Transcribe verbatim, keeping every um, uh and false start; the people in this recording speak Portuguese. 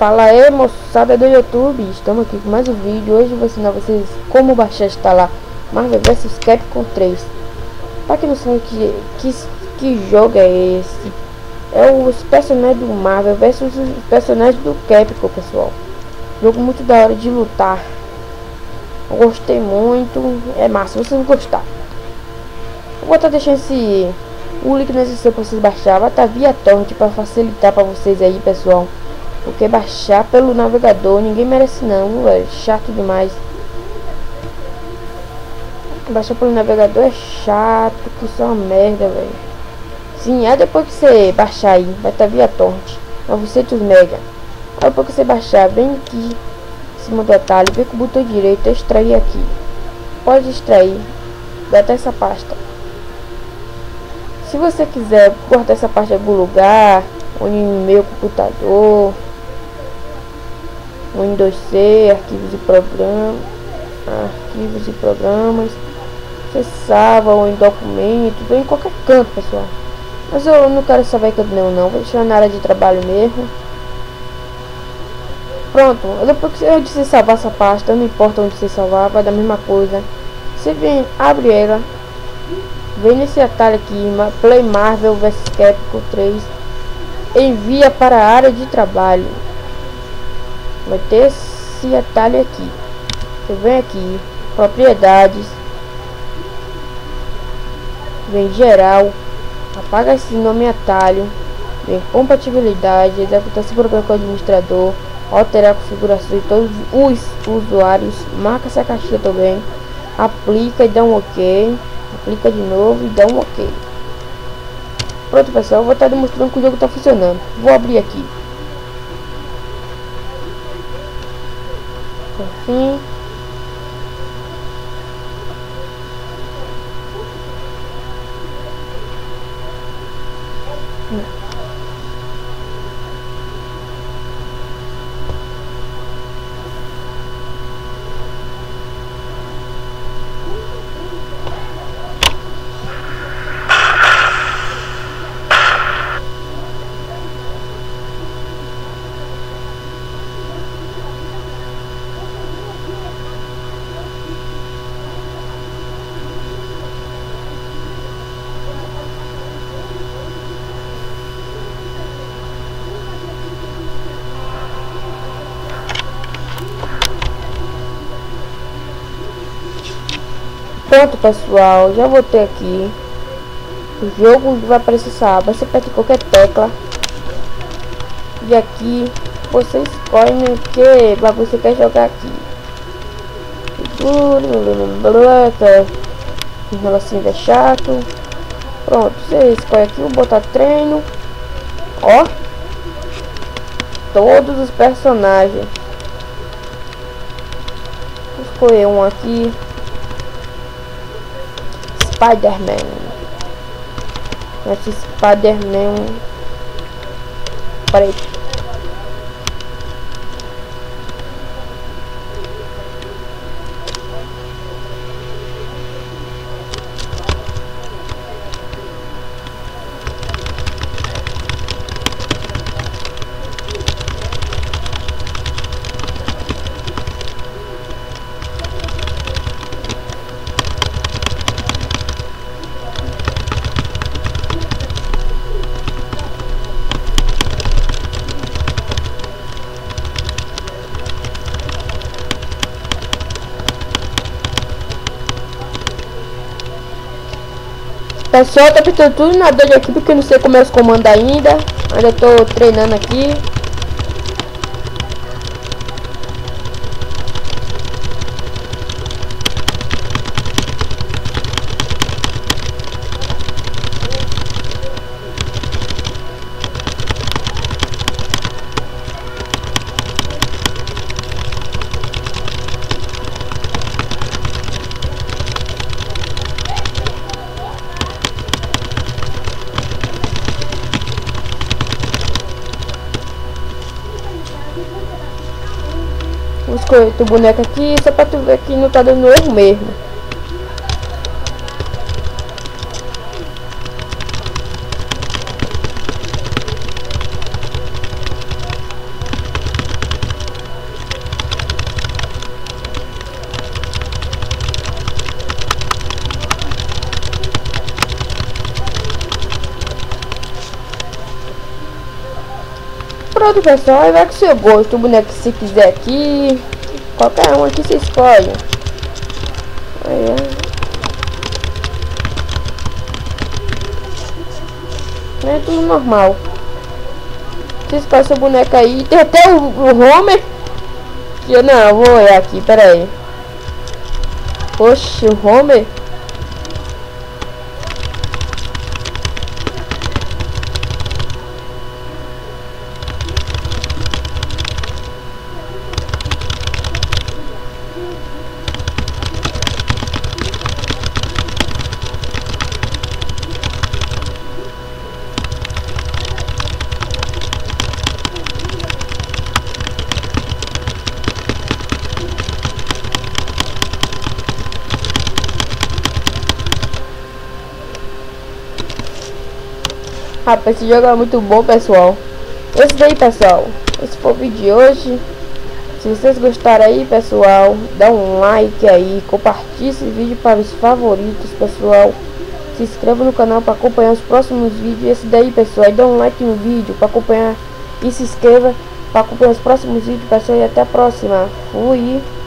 Fala aí, moçada do YouTube, estamos aqui com mais um vídeo. Hoje eu vou ensinar vocês como baixar e instalar Marvel versus. Capcom três. Para quem não sabe que, que, que jogo é esse, é os personagens do Marvel versus os personagens do Capcom, pessoal. Jogo muito da hora de lutar. Eu gostei muito, é massa, vocês vão gostar. Eu vou estar deixando esse o link na descrição para vocês baixar. Vai estar via torrent para facilitar para vocês aí, pessoal. Porque baixar pelo navegador ninguém merece não, é chato demais. Baixar pelo navegador é chato, que isso é uma merda, velho. Sim, é depois que você baixar aí, vai estar via torrent, novecentos mega. Aí depois que você baixar, vem aqui em cima do atalho, vem com o botão direito, extrair aqui. Pode extrair, dá até essa pasta. Se você quiser guardar essa pasta em algum lugar, ou em meu computador, Windows C, arquivos e programas, arquivos e programas, você salva ou em documentos, ou em qualquer canto, pessoal. Mas eu não quero salvar em canto nenhum não, vou deixar na área de trabalho mesmo. Pronto, depois que você salvar essa pasta, não importa onde você salvar, vai dar a mesma coisa. Você vem, abre ela, vem nesse atalho aqui, Play Marvel versus. Capcom três, envia para a área de trabalho. Vai ter esse atalho aqui. Você vem aqui, propriedades, vem geral, apaga esse nome atalho, vem compatibilidade, executar esse programa com o administrador, alterar a configuração de todos os usuários, marca essa caixinha também, aplica e dá um ok, aplica de novo e dá um ok. Pronto, pessoal, eu vou estar demonstrando que o jogo está funcionando. Vou abrir aqui. Assim. Pronto, pessoal, já voltei aqui. O jogo vai aparecer essa aba. Você aperta qualquer tecla e aqui você escolhe o que você quer jogar aqui. Um negocinho é chato. Pronto, você escolhe aqui, vou botar treino. Ó, todos os personagens. Vou escolher um aqui. Spider-Man. Esse Spider-Man preto. Pessoal, tá apertando tudo na dor aqui porque eu não sei como é os comandos ainda. Ainda tô treinando aqui. Vou escolher o boneco aqui, só pra tu ver que não tá dando erro mesmo. Pronto, pessoal, aí vai com o seu gosto. O boneco que você quiser aqui, qualquer um aqui você escolhe. Aí é, é tudo normal. Você escolhe seu boneco aí. Tem até o, o Homer. Que eu não, vou olhar aqui, pera aí. Oxe, o Homer. Rapaz, esse jogo é muito bom, pessoal. Esse daí, pessoal, esse foi o vídeo de hoje. Se vocês gostaram aí, pessoal, dá um like aí, compartilhe esse vídeo para os favoritos, pessoal. Se inscreva no canal para acompanhar os próximos vídeos. Esse daí, pessoal, dá um like no vídeo para acompanhar e se inscreva para acompanhar os próximos vídeos, pessoal. E até a próxima. Fui.